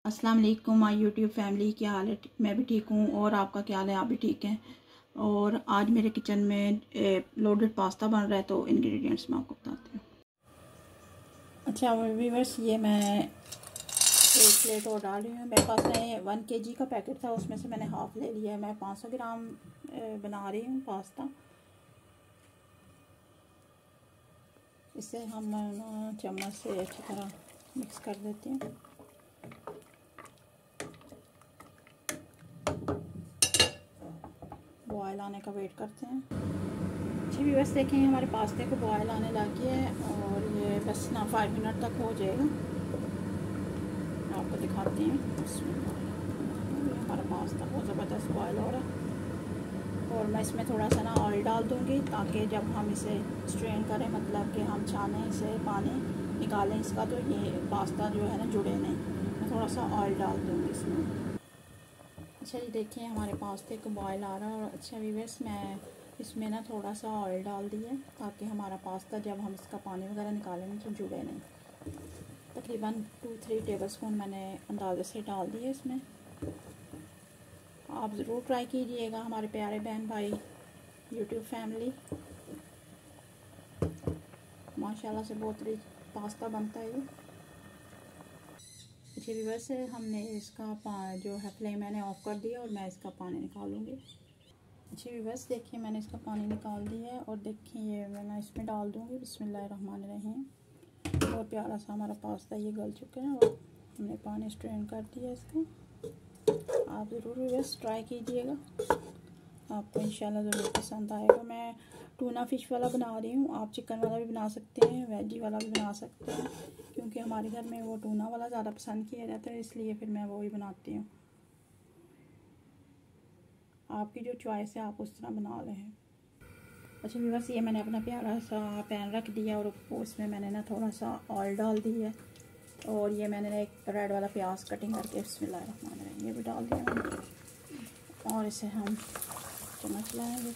अस्सलाम वालेकुम my YouTube family, क्या हाल है। मैं भी ठीक हूँ और आपका क्या हाल है, आप भी ठीक हैं। और आज मेरे किचन में लोडेड पास्ता बन रहा है, तो इंग्रेडिएंट्स मैं आपको बताती हूँ। अच्छा व्यूअर्स, ये मैं एक प्लेट और डाल रही हूँ। मेरे पास में 1 kg का पैकेट था, उसमें से मैंने हाफ़ ले लिया है। मैं 500 ग्राम बना रही हूँ पास्ता। इसे हम चम्मच से अच्छी तरह मिक्स कर देते हैं। बॉयल आने का वेट करते हैं। जी व्यूअर्स, देखें हमारे पास्ते को बॉयल आने लग गया है और ये बस ना 5 मिनट तक हो जाएगा। आपको दिखाते हैं। हमारा पास्ता बहुत ज़बरदस्त बॉयल हो रहा है और मैं इसमें थोड़ा सा ना ऑयल डाल दूँगी, ताकि जब हम इसे स्ट्रेन करें, मतलब कि हम छानें इसे, पानी निकालें इसका, तो ये पास्ता जो है ना जुड़े नहीं। मैं थोड़ा सा ऑयल डाल दूँगी इसमें। अच्छा ये देखिए हमारे पास्ते को बॉयल आ रहा है। और अच्छा व्यूअर्स, मैं इसमें ना थोड़ा सा ऑयल डाल दिया, ताकि हमारा पास्ता जब हम इसका पानी वगैरह निकालेंगे तो जुड़े नहीं। तकरीबन 2-3 टेबलस्पून मैंने अंदाजे से डाल दिए इसमें। आप ज़रूर ट्राई कीजिएगा हमारे प्यारे बहन भाई यूट्यूब फैमिली। माशाल्लाह से बहुत रिच पास्ता बनता है ये। अच्छा व्यूअर्स, हमने इसका जो है फ्लेम मैंने ऑफ कर दिया और मैं इसका पानी निकालूंगी। अच्छा व्यूअर्स, देखिए मैंने इसका पानी निकाल दिया है और देखिए ये मैं इसमें डाल दूंगी। बिस्मिल्लाहिर्रहमानिर्रहीम। बहुत प्यारा सा हमारा पास्ता ये गल चुका है और हमने पानी स्ट्रेन कर दिया इसका। आप ज़रूर व्यूअर्स ट्राई कीजिएगा, आपको इंशाल्लाह ज़रूर पसंद आएगा। मैं टूना फ़िश वाला बना रही हूँ, आप चिकन वाला भी बना सकते हैं, वेजी वाला भी बना सकते हैं, क्योंकि हमारे घर में वो टूना वाला ज़्यादा पसंद किया जाता है, इसलिए फिर मैं वो ही बनाती हूँ। आपकी जो चॉइस है आप उस तरह बना लें। अच्छा व्यूअर्स, ये मैंने अपना प्यारा सा पैन रख दिया और उसमें मैंने ना थोड़ा सा ऑयल डाल दिया और ये मैंने एक रेड वाला प्याज कटिंग करके बिस्मिल्लाहिर्रहमानिर्रहीम ये भी डाल दिया मैंने, और इसे हम चम्मच लाएंगे।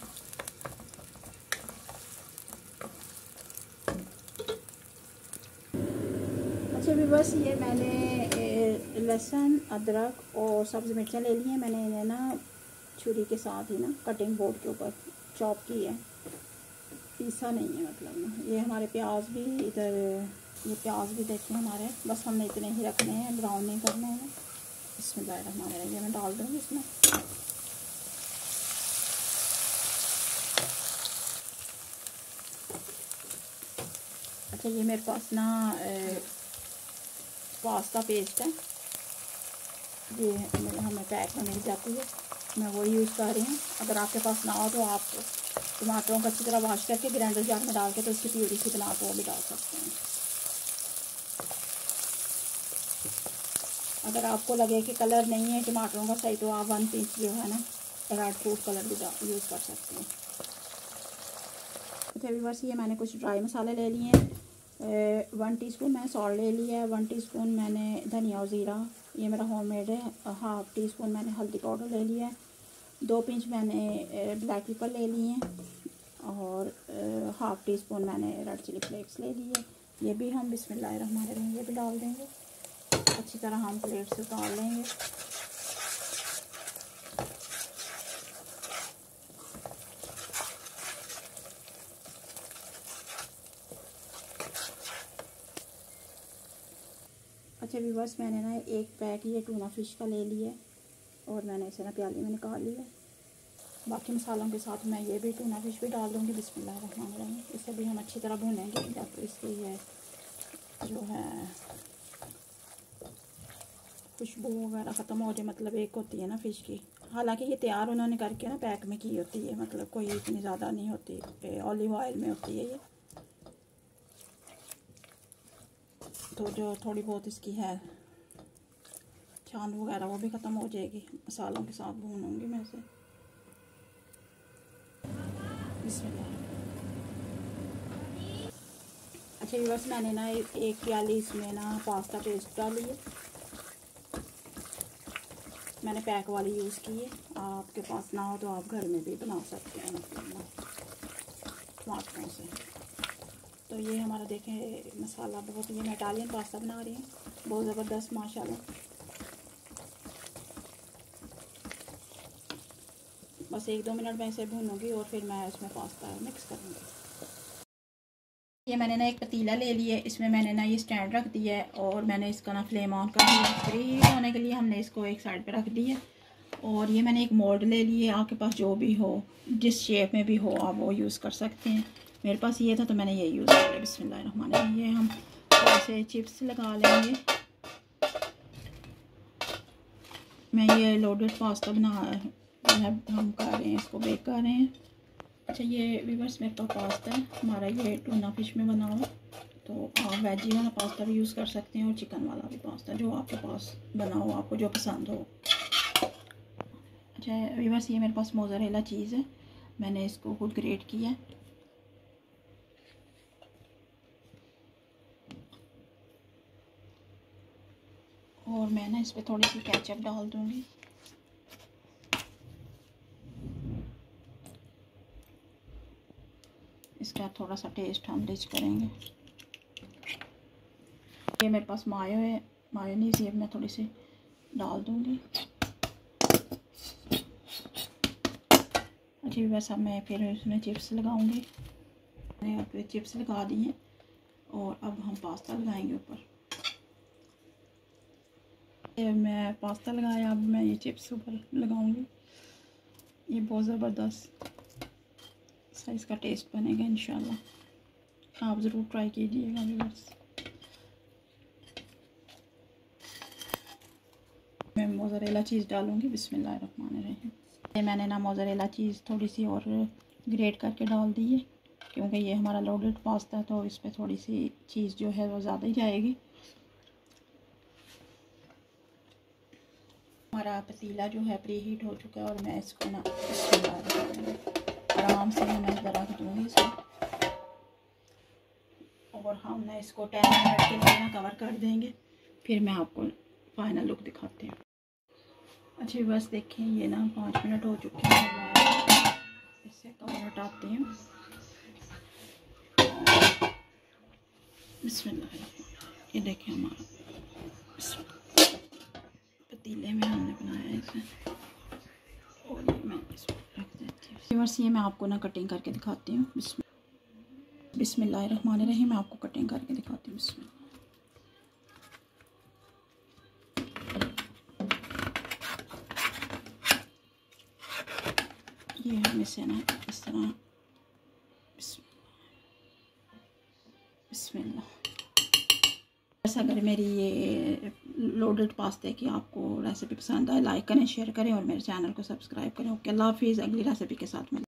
अच्छा व्यूअर्स, ये मैंने लहसुन, अदरक और सब्ज़ मिर्चें ले ली हैं। मैंने इन्हें ना छुरी के साथ ही ना कटिंग बोर्ड के ऊपर चॉप की है, पीसा नहीं है। मतलब ना ये हमारे प्याज भी इधर, ये प्याज भी देखिए हमारे, बस हमने इतने ही रखने हैं, ब्राउन नहीं करने हैं। बिस्मिल्लाहिर्रहमानिर्रहीम ये मैं डाल दूँगी इसमें। अच्छा ये मेरे पास ना पास्ता पेस्ट है, ये हमें पैक में मिल जाती है, मैं वो यूज़ कर रही हूँ। अगर आपके पास ना हो तो आप टमाटरों को अच्छी तरह वॉश करके ग्राइंडर जार में डाल के तो इसकी प्यूरी सी बना के वो भी डाल सकते हैं। अगर आपको लगे कि कलर नहीं है टमाटरों का सही, तो आप 1 पिंच जो है ना रेड फूड कलर भी यूज़ कर सकते हैं। अच्छा व्यूअर्स, ये मैंने कुछ ड्राई मसाले ले लिए हैं। 1 टीस्पून मैंने सॉल्ट ले लिया है, 1 टीस्पून मैंने धनिया और ज़ीरा, ये मेरा होममेड है। 1/2 टीस्पून मैंने हल्दी पाउडर ले लिया है। 2 पिंच मैंने ब्लैक पेपर ले लिए हैं और 1/2 टीस्पून मैंने रेड चिली फ्लेक्स ले लिए। ये भी हम बिस्मिल्लाहिर्रहमानिर्रहीम ये भी डाल देंगे। अच्छी तरह हम प्लेट से उतार लेंगे। अच्छा व्यूअर्स, मैंने ना एक पैक ये टूना फ़िश का ले लिया और मैंने इसे ना प्याली में निकाल लिया। बाकी मसालों के साथ मैं ये भी टूना फ़िश भी डाल दूँगी। बिस्मिल्लाहिर्रहमानिर्रहीम इसे भी हम अच्छी तरह भूनेंगे जब इसकी ये जो है खुशबू वगैरह ख़त्म हो जाए। मतलब एक होती है ना फ़िश की, हालांकि ये तैयार उन्होंने करके ना पैक में की होती है, मतलब कोई इतनी ज़्यादा नहीं होती, ऑलिव ऑयल में होती है ये। तो जो थोड़ी बहुत इसकी है छान वगैरह वो भी ख़त्म हो जाएगी, मसालों के साथ भूनूंगी मैं इसे। बिस्मिल्लाह। अच्छा व्यूअर्स, मैंने ना एक प्याली इसमें ना पास्ता पेस्ट डाली है, मैंने पैक वाली यूज़ की है। आपके पास ना हो तो आप घर में भी बना सकते हैं, मतलब टमाटरों से। तो ये हमारा देखें मसाला बहुत, ये मैं इटालियन पास्ता बना रही हूँ, बहुत ज़बरदस्त माशाल्लाह। बस 1-2 मिनट मैं इसे भूनूंगी और फिर मैं इसमें पास्ता मिक्स करूँगी। ये मैंने ना एक पतीला ले लिया है, इसमें मैंने ना ये स्टैंड रख दिया है और मैंने इसका ना फ्लेम ऑन कर दिया। फ्री हीट होने के लिए हमने इसको एक साइड पे रख दिया। और ये मैंने एक मोल्ड ले लिए, आपके पास जो भी हो, जिस शेप में भी हो आप वो यूज़ कर सकते हैं। मेरे पास ये था तो मैंने ये यूज़ कर लिया। बिस्मिल्लाहिर्रहमानिर्रहीम। ये हम थोड़े से चिप्स लगा लेंगे। मैं ये लोडेड पास्ता हम कर रहे हैं, इसको बेक कर रहे हैं। अच्छा ये व्यूअर्स मेरे पास पास्ता है, हमारा ये टूना फिश में बना हुआ, तो आप वेजी वाला पास्ता भी यूज़ कर सकते हैं और चिकन वाला भी पास्ता, जो आपके पास बना हो, आपको जो पसंद हो। अच्छा व्यूअर्स ये मेरे पास मोज़रेला चीज़ है, मैंने इसको खुद ग्रेट किया है। और मैं ना इस पर थोड़ी सी केचप डाल दूँगी। इसका थोड़ा सा टेस्ट हम रिच करेंगे। ये मेरे पास मायो है, मायोनीज़ ये मैं थोड़ी सी डाल दूँगी। अच्छा वैसे अब मैं फिर इसमें चिप्स लगाऊँगी। मैंने अब चिप्स लगा दिए और अब हम पास्ता लगाएंगे ऊपर। मैं पास्ता लगाया, अब मैं ये चिप्स ऊपर लगाऊंगी। ये बहुत ज़बरदस्त साइज़ का टेस्ट बनेगा इंशाल्लाह, आप ज़रूर ट्राई कीजिएगा व्यूअर्स। मैं मोज़रेला चीज़ डालूंगी। बिस्मिल्लाहिर्रहमानिर्रहीम। ये मैंने ना मोज़रेला चीज़ थोड़ी सी और ग्रेट करके डाल दी है, क्योंकि ये हमारा लोडेड पास्ता है तो इस पर थोड़ी सी चीज़ जो है वो ज़्यादा ही जाएगी। हमारा पतीला जो है प्री हीट हो चुका है और मैं इसको ना आराम से मैं इधर रख दूँगी इसको, और हम ना इसको 10 मिनट के लिए ना कवर कर देंगे, फिर मैं आपको फाइनल लुक दिखाती हूँ। अच्छा बस देखें ये ना 5 मिनट हो चुके हैं, मैं इससे कवर हटाती हूँ। बिस्मिल्लाह, ये देखें हमारा पतीले में हमने बनाया है इसे, और ये मैं इसमें रख देती हूँ। बस ये मैं आपको ना कटिंग करके दिखाती हूँ। बिस्मिल्लाहिर्रहमानिर्रहीम। मैं आपको कटिंग करके दिखाती हूँ। बिस्मिल्लाह। ये हम इसे ना इस तरह बिस्मिल्लाह। बस अगर मेरी ये लोडेड पास्ते की आपको रेसिपी पसंद आए, लाइक करें, शेयर करें और मेरे चैनल को सब्सक्राइब करें। ओके, अल्लाह हाफिज़। अगली रेसिपी के साथ मिलें।